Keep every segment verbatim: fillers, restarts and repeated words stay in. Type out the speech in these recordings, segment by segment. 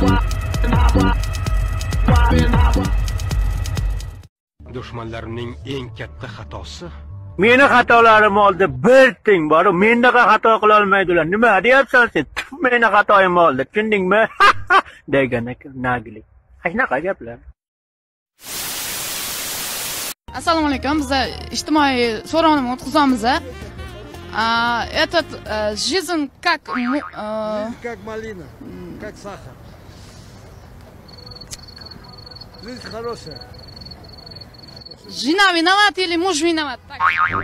Dushmanlarimning eng katta xatosi meni xatolarim oldida bir ting bor, mendaqa xato qila olmaydilar. Nima deyapsan sen? Meni xatoyim oldi, tushundingmi? degan ekan nagilik. Shunaqa gaplar. Assalomu alaykum. Biz ijtimoiy so'rovnoma o'tkazamiz. Этот жизнь как как малина, как сахар. Жизнь хорошая. Жена виновата или муж виноват? Так.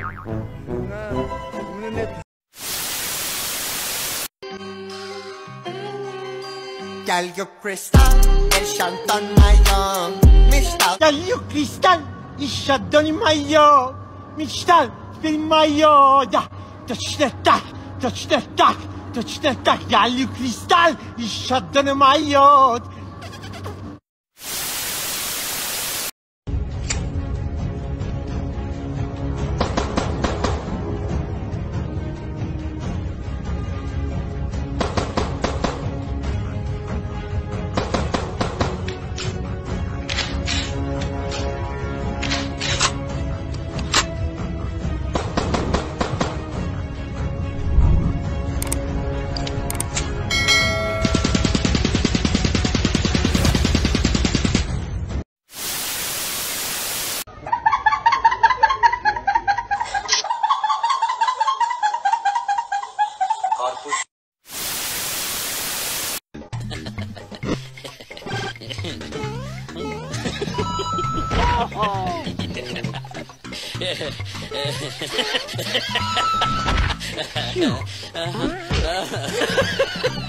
Gallo Cristal, el Shantan Mayor, Mishtal. Gallo Cristal, el Shantan Mayor, Mishtal, el Mayor. Touch the tack, touch the tack, touch the tack. Gallo Cristal, el Shantan Mayor. Oh.